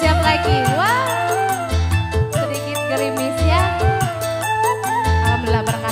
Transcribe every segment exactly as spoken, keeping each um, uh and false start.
siap lagi. Wah, sedikit gerimis ya. Alhamdulillah berkah.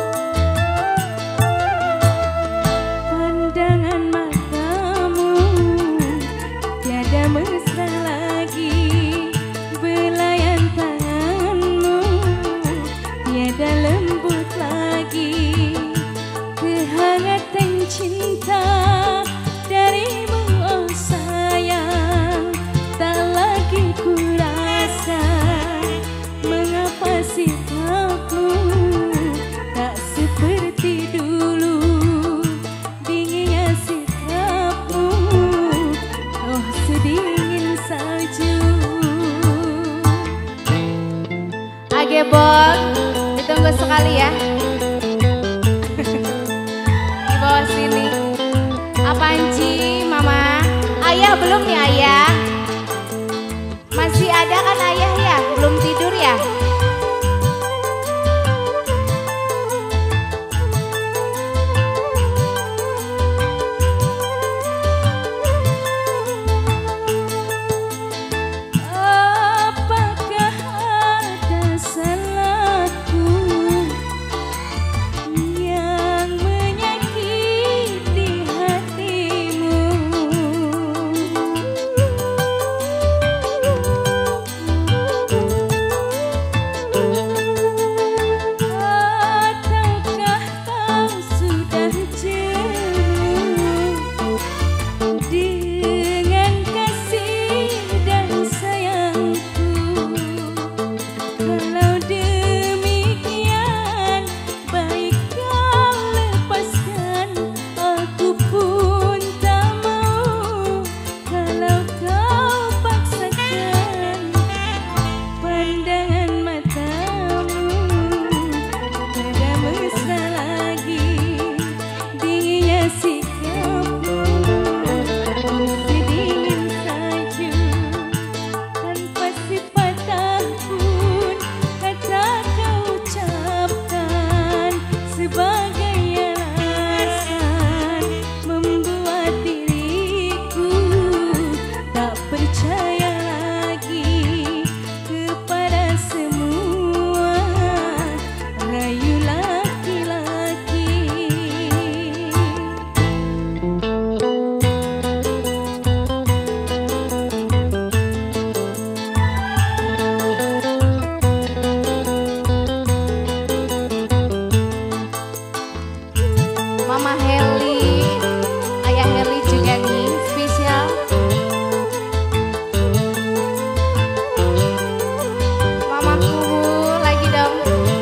Pandangan matamu tiada mesra lagi, belayan tanganmu tiada lembut lagi, kehangatan cinta darimu oh sayang tak lagi ku rasa. Mengapa sikapmu tak seperti dulu, dinginnya sikapmu oh sedingin salju. Agebon, ditunggu sekali ya. Di bawah sini. Apaan Ci, Mama? Ayah belum nih ayah? Masih ada kan ayah ya? Belum tidur ya? Apakah ada salahku yang menyakiti hatimu? Ataukah kau sudah jenuh dengan kasih dan sayangku? Kalau demikian, baik kau lepaskan, aku pun tak mau. Kalau kau paksakan, pandangan matamu tiada mesra lagi, dinginnya sikapmu sedingin salju. Tanpa sepatah pun kata kau ucapkan sebagai alasan membuat diriku tak percaya lagi kepada semua rayu laki-laki. Mama Heli, Ayah Heli juga nih spesial. Mama Kubu lagi dong.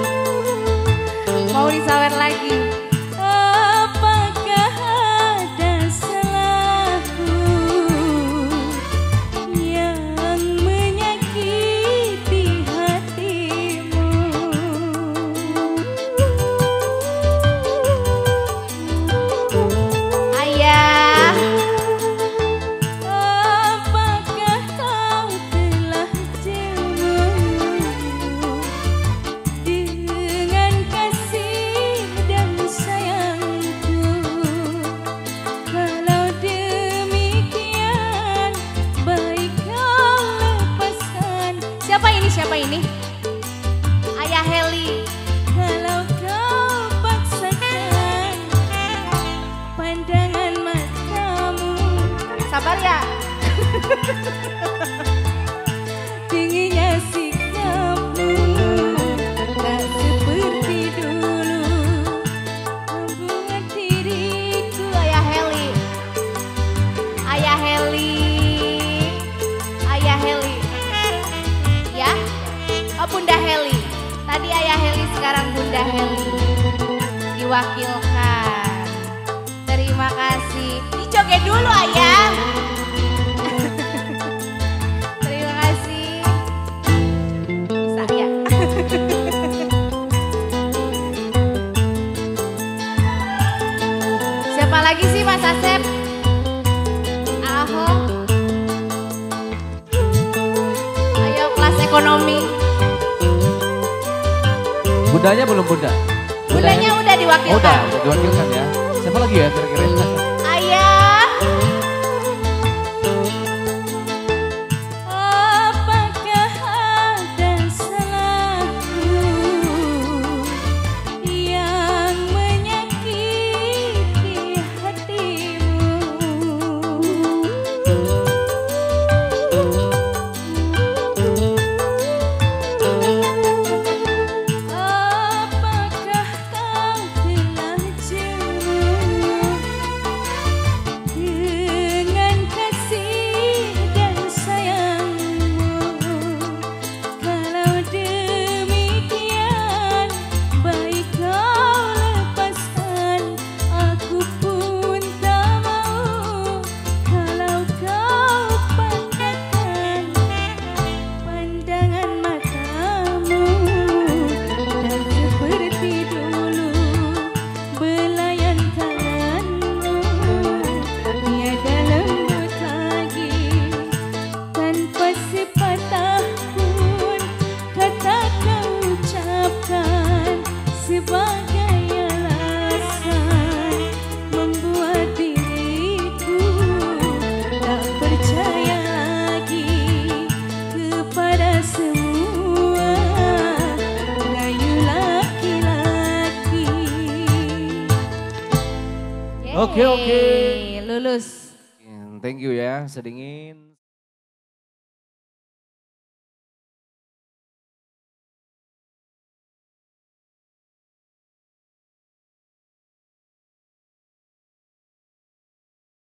Mau disawer lagi. Apakah ada salahku yang menyakiti hatimu? Ayah, Apakah kau telah jenuh dengan kasih dan sayangku? Kalau demikian, baik kau lepaskan. siapa ini? Siapa ini? Ayah Heli. Kalau kau paksakan, pandangan matamu Sabar ya. dinginnya sikapmu tak seperti dulu, membuat diriku Ayah Heli. Ayah Heli. Ayah Heli. Ya? Oh Bunda Heli. Tadi Ayah Heli, sekarang Bunda Heli. Diwakilkan. Terima kasih. Dijoget dulu Ayah. Terima kasih. Bisa ya? Siapa lagi sih Mas Asep? Aho. Ayo kelas ekonomi. Bundanya belum bunda? Bundanya udah diwakilkan. Oh, udah, udah diwakilkan ya. Siapa lagi ya kira-kira? Ayah. Oke, oke. Lulus. Thank you ya, sedingin.